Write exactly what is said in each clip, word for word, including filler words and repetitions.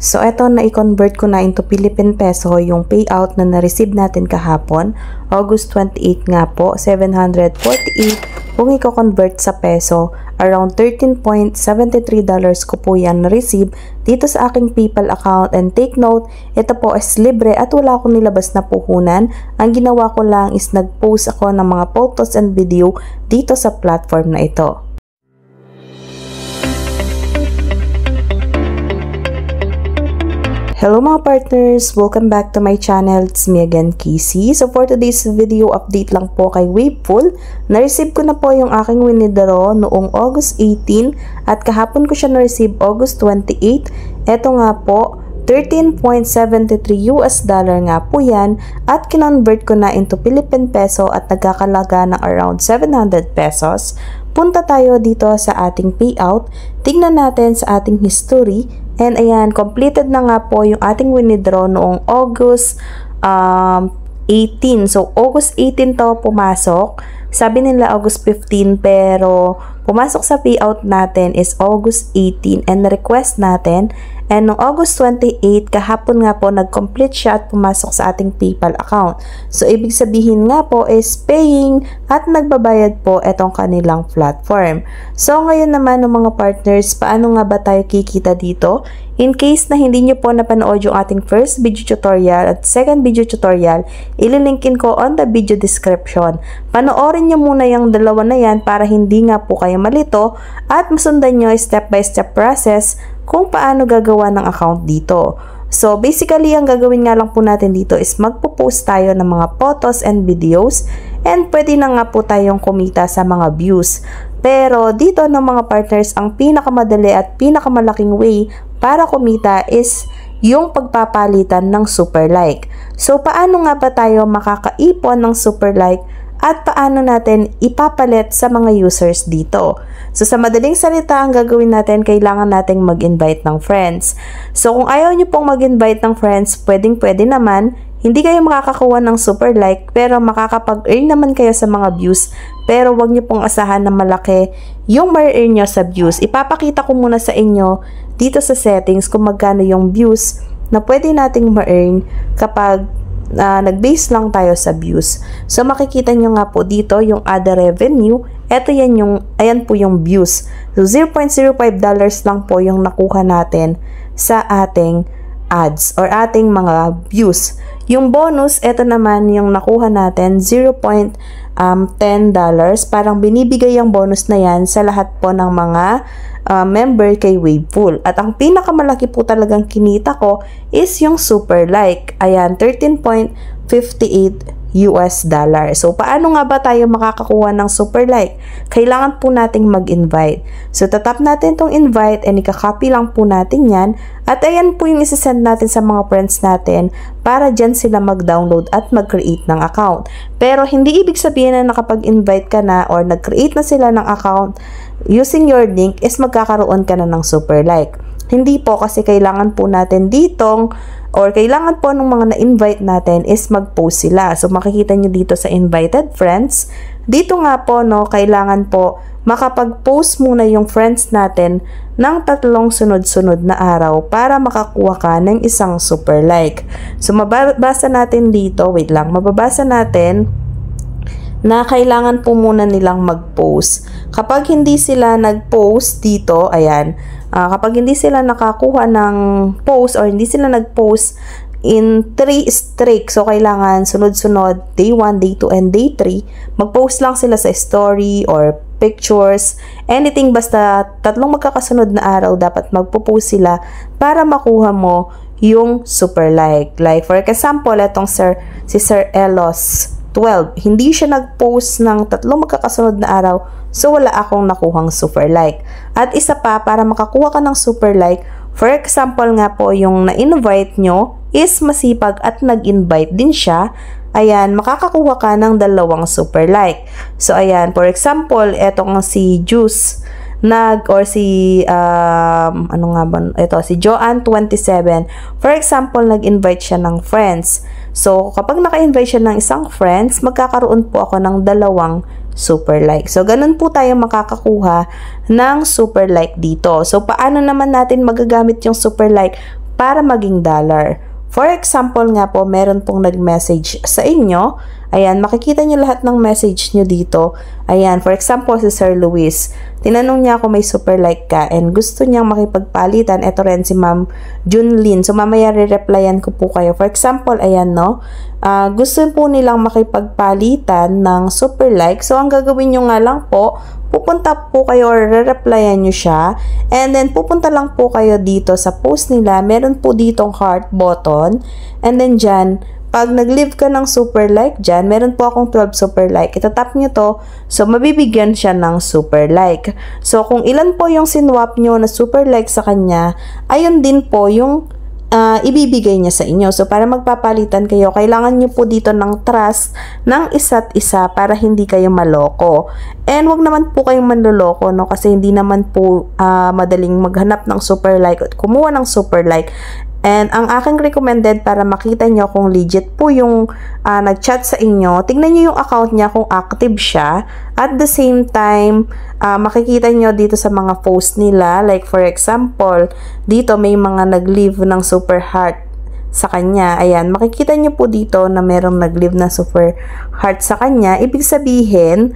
So, eto na i-convert ko na into Philippine Peso yung payout na na-receive natin kahapon. August twenty-eighth nga po, seven hundred forty-eight. Kung i-convert sa peso, around thirteen point seven three dollars ko po yan na-receive dito sa aking PayPal account. And take note, ito po is libre at wala akong nilabas na puhunan. Ang ginawa ko lang is nag-post ako ng mga photos and video dito sa platform na ito. Hello mga partners! Welcome back to my channel. It's me again, Casey. So for today's video, update lang po kay Waveful. Na-receive ko na po yung aking winidraw noong August eighteen at kahapon ko siya na-receive August twenty-eighth. Ito nga po, thirteen point seven three U S dollar nga po yan at kinonvert ko na into Philippine Peso at nagkakalaga ng around seven hundred pesos. Punta tayo dito sa ating payout. Tingnan natin sa ating history. And ayan, completed na nga po yung ating winidraw noong August um, eighteen. So, August eighteen to pumasok. Sabi nila August fifteen pero pumasok sa payout natin is August eighteen and request natin. And noong August twenty-eighth, kahapon nga po nag-complete siya at pumasok sa ating PayPal account. So, ibig sabihin nga po is paying at nagbabayad po itong kanilang platform. So, ngayon naman ng mga partners, paano nga ba tayo kikita dito? In case na hindi nyo po napanood yung ating first video tutorial at second video tutorial, ililinkin ko on the video description. Panoorin nyo muna yung dalawa na yan para hindi nga po kayo malito at masundan nyo step by step process kung paano gagawa ng account dito. So, basically, ang gagawin nga lang po natin dito is magpo-post tayo ng mga photos and videos and pwede na nga po tayong kumita sa mga views. Pero, dito ng mga partners, ang pinakamadali at pinakamalaking way para kumita is yung pagpapalitan ng super like. So, paano nga ba tayo makakaipon ng super like at paano natin ipapalit sa mga users dito? So, sa madaling salita, ang gagawin natin, kailangan nating mag-invite ng friends. So, kung ayaw nyo pong mag-invite ng friends, pwedeng-pwede naman, hindi kayo makakakuha ng super like, pero makakapag-earn naman kayo sa mga views, pero wag nyo pong asahan na malaki yung ma-earn nyo sa views. Ipapakita ko muna sa inyo dito sa settings kung magkano yung views na pwede nating ma-earn kapag Uh, nag-base lang tayo sa views. So, makikita nyo nga po dito yung other revenue. Ito yan yung, ayan po yung views. So, zero point zero five dollars lang po yung nakuha natin sa ating ads or ating mga views. Yung bonus, ito naman yung nakuha natin, zero point one zero dollars. Parang binibigay yung bonus na yan sa lahat po ng mga Uh, member kay Waveful. At ang pinakamalaki po talagang kinita ko is yung super like. Ayan, thirteen point five eight U S dollar. So, paano nga ba tayo makakakuha ng super like? Kailangan po nating mag-invite. So, tatap natin tong invite and ika-copy lang po natin yan. At ayan po yung isasend natin sa mga friends natin para dyan sila mag-download at mag-create ng account. Pero, hindi ibig sabihin na nakapag-invite ka na or nag-create na sila ng account using your link is magkakaroon ka na ng super like. Hindi po, kasi kailangan po natin ditong or kailangan po ng mga na-invite natin is mag-post sila. So, makikita nyo dito sa invited friends. Dito nga po, no, kailangan po makapag-post muna yung friends natin ng tatlong sunod-sunod na araw para makakuha ka ng isang super like. So, mababasa natin dito, wait lang, mababasa natin na kailangan po muna nilang mag-post. Kapag hindi sila nag-post dito, ayan, uh, kapag hindi sila nakakuha ng post or hindi sila nag-post in three streak, so kailangan sunod-sunod, day one, day two, and day three, mag-post lang sila sa story or pictures, anything, basta tatlong magkakasunod na araw dapat magpo-post sila para makuha mo yung super like. Like for example, etong sir, si Sir Elos twelve, hindi siya nag-post ng tatlong magkakasunod na araw, so wala akong nakuhang super like. At isa pa, para makakuha ka ng super like, for example nga po, yung na-invite nyo is masipag at nag-invite din siya, ayan, makakakuha ka ng dalawang super like. So, ayan, for example, etong si Juice, nag or si um, ano nga ba ito, si Joanne twenty-seven, for example, nag-invite siya ng friends. So kapag naka-invite siya ng isang friends, magkakaroon po ako ng dalawang super like. So ganun po tayo makakakuha ng super like dito. So paano naman natin magagamit yung super like para maging dollar. For example nga po, meron pong nag-message sa inyo. Ayan, makikita nyo lahat ng message nyo dito. Ayan, for example, si Sir Luis. Tinanong niya kung may super like ka and gusto niyang makipagpalitan. Ito rin si Ma'am Junlin. So, mamaya re-replyan ko po kayo. For example, ayan, no? Uh, gusto po nilang makipagpalitan ng super like. So, ang gagawin nyo nga lang po, pupunta po kayo or re-replyan nyo siya. And then, pupunta lang po kayo dito sa post nila. Meron po ditong heart button. And then, dyan, pag nag-leave ka ng super like dyan, meron po akong twelve super like. Itatap nyo to, so mabibigyan siya ng super like. So, kung ilan po yung sinwap nyo na super like sa kanya, ayun din po yung uh, ibibigay niya sa inyo. So, para magpapalitan kayo, kailangan nyo po dito ng trust ng isa't isa para hindi kayo maloko. And wag naman po kayong manloloko, no? Kasi hindi naman po uh, madaling maghanap ng super like at kumuha ng super like. And ang aking recommended para makita nyo kung legit po yung uh, nag-chat sa inyo, tingnan nyo yung account niya kung active siya. At the same time, uh, makikita nyo dito sa mga post nila, like for example, dito may mga nag-leave ng super heart sa kanya. Ayan, makikita nyo po dito na merong nag-leave ng super heart sa kanya. Ibig sabihin,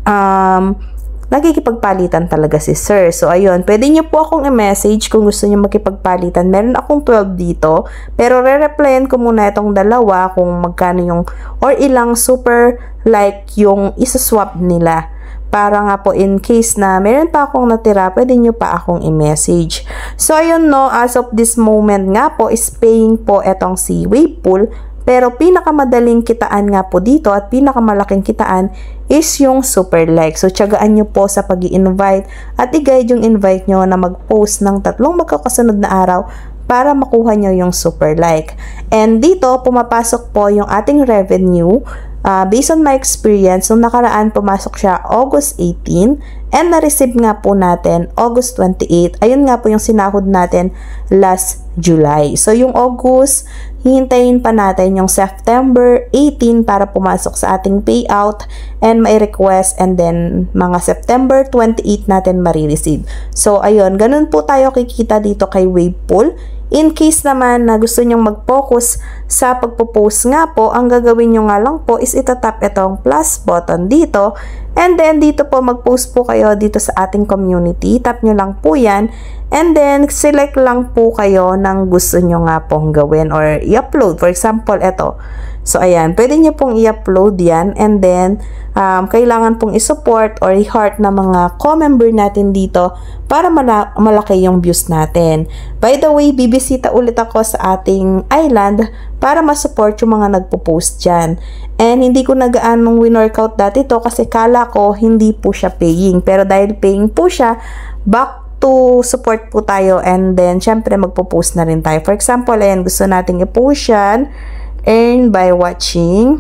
um, nagkikipagpalitan talaga si Sir. So, ayun. Pwede nyo po akong i-message kung gusto nyo makipagpalitan. Meron akong twelve dito. Pero, re-replyan ko muna itong dalawa kung magkano yung or ilang super like yung isa-swap nila. Para nga po in case na meron pa akong natira, pwede nyo pa akong i-message. So, ayun no. As of this moment nga po, is paying po etong si Wavepool. Pero pinakamadaling kitaan nga po dito at pinakamalaking kitaan is yung super like. So, tiyagaan nyo po sa pag-i-invite at i-guide yung invite nyo na mag-post ng tatlong magkakasunod na araw para makuha nyo yung super like. And dito, pumapasok po yung ating revenue. Uh, based on my experience, nung nakaraan pumasok siya August eighteen and na-receive nga po natin August twenty-eight. Ayun nga po yung sinahod natin last July. So, yung August, hihintayin pa natin yung September eighteen para pumasok sa ating payout and may request, and then mga September twenty-eight natin marireceive. So, ayun, ganun po tayo kikita dito kay Wavepool. In case naman na gusto nyong mag-focus sa pagpo-post nga po, ang gagawin nyo nga lang po is itatap itong plus button dito. And then, dito po mag-post po kayo dito sa ating community. Tap nyo lang po yan. And then, select lang po kayo ng gusto nyo nga pong gawin or i-upload. For example, ito. So, ayan. Pwede nyo pong i-upload yan. And then, um, kailangan pong i-support or i-heart na mga co-member natin dito para mala malaki yung views natin. By the way, bibisita ulit ako sa ating island para ma-support yung mga nagpo-post dyan. And hindi ko nagaanong win-workout dati to kasi kala ko hindi po siya paying. Pero dahil paying po siya, back to support po tayo, and then syempre magpo-post na rin tayo. For example, ayan, gusto nating i-post yan. Earn by watching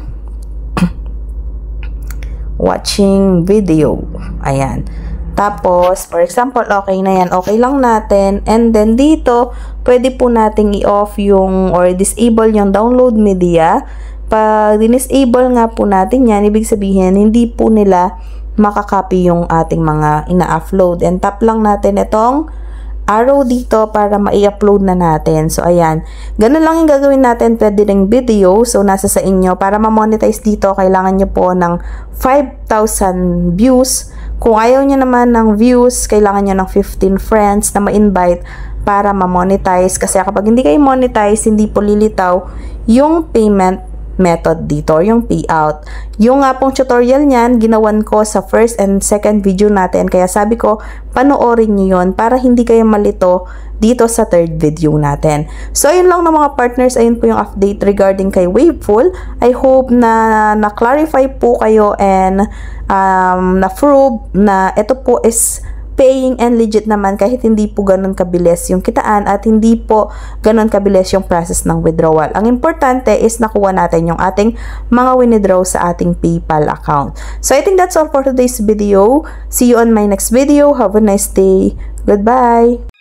watching video. Ayan. Tapos, for example, okay na yan. Okay lang natin. And then, dito, pwede po nating i-off yung or disable yung download media. Pag disable nga po natin yan, ibig sabihin, hindi po nila makakopy yung ating mga ina-upload. And tap lang natin itong arrow dito para ma-i-upload na natin. So, ayan. Ganun lang yung gagawin natin. Pwede ring video. So, nasa sa inyo. Para ma-monetize dito, kailangan nyo po ng five thousand views. Kung ayaw nyo naman ng views, kailangan nyo ng fifteen friends na ma-invite para ma-monetize. Kasi kapag hindi kayo monetize, hindi po lilitaw yung payment method dito, yung payout. Yung nga pong tutorial niyan, ginawan ko sa first and second video natin. Kaya sabi ko, panoorin nyo yun para hindi kayo malito dito sa third video natin. So, ayun lang na mga partners. Ayun po yung update regarding kay Wavepool. I hope na na-clarify po kayo and um, na-prove na ito po is paying and legit naman kahit hindi po ganun kabilis yung kitaan at hindi po ganun kabilis yung process ng withdrawal. Ang importante is nakuha natin yung ating mga withdraw sa ating PayPal account. So, I think that's all for today's video. See you on my next video. Have a nice day. Goodbye!